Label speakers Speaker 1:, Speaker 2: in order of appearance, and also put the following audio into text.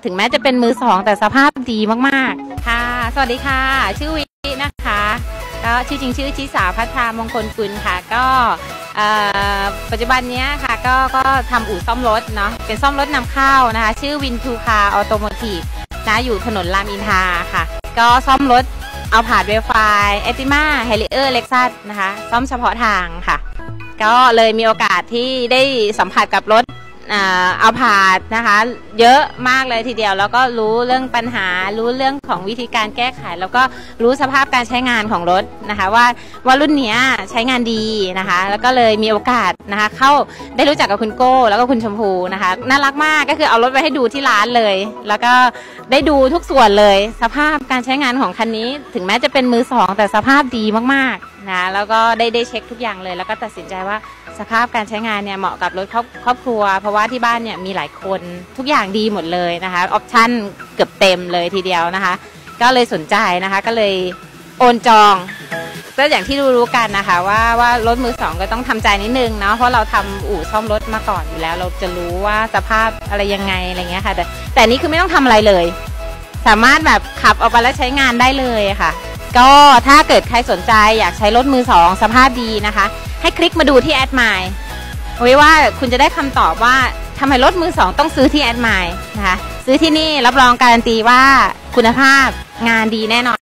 Speaker 1: ถึงแม้จะเป็นมือสองแต่สภาพดีมากๆค่ะสวัสดีค่ะชื่อวินะคะก็ชื่อจริงชื่อชิสาพัฒนามงคลกุลค่ะก็ปัจจุบันนี้ค่ะก็ทำอู่ซ่อมรถเนาะเป็นซ่อมรถนำเข้านะคะชื่อวินทูคาร์ออโตโมทีฟนะอยู่ถนนรามอินทราค่ะก็ซ่อมรถเอาผาดเวลไฟเอติมาเฮลิเออร์เล็กซัสนะคะซ่อมเฉพาะทางค่ะก็เลยมีโอกาสที่ได้สัมผัสกับรถเอาผาดนะคะเยอะมากเลยทีเดียวแล้วก็รู้เรื่องปัญหารู้เรื่องของวิธีการแก้ไขแล้วก็รู้สภาพการใช้งานของรถนะคะว่ารุ่นนี้ใช้งานดีนะคะแล้วก็เลยมีโอกาสนะคะเข้าได้รู้จักกับคุณโก้แล้วก็คุณชมพูนะคะน่ารักมากก็คือเอารถไปให้ดูที่ร้านเลยแล้วก็ได้ดูทุกส่วนเลยสภาพการใช้งานของคันนี้ถึงแม้จะเป็นมือสองแต่สภาพดีมากๆนะแล้วก็ได้เช็คทุกอย่างเลยแล้วก็ตัดสินใจว่าสภาพการใช้งานเนี่ยเหมาะกับรถครอบครัวเพราะว่าที่บ้านเนี่ยมีหลายคนทุกอย่างดีหมดเลยนะคะออปชั่นเกือบเต็มเลยทีเดียวนะคะก็เลยสนใจนะคะก็เลยโอนจองก็อย่างที่รู้กันนะคะว่ารถมือสองก็ต้องทำใจนิดนึงเนาะเพราะเราทำอู่ซ่อมรถมาก่อนอยู่แล้วเราจะรู้ว่าสภาพอะไรยังไงอะไรเงี้ยค่ะแต่นี้คือไม่ต้องทำอะไรเลยสามารถแบบขับออกไปแล้วใช้งานได้เลยค่ะก็ถ้าเกิดใครสนใจอยากใช้รถมือสองสภาพดีนะคะให้คลิกมาดูที่แอดไมล์ไว้ว่าคุณจะได้คำตอบว่าทำไมรถมือสองต้องซื้อที่แอดไมล์นะคะซื้อที่นี่รับรองการันตีว่าคุณภาพงานดีแน่นอน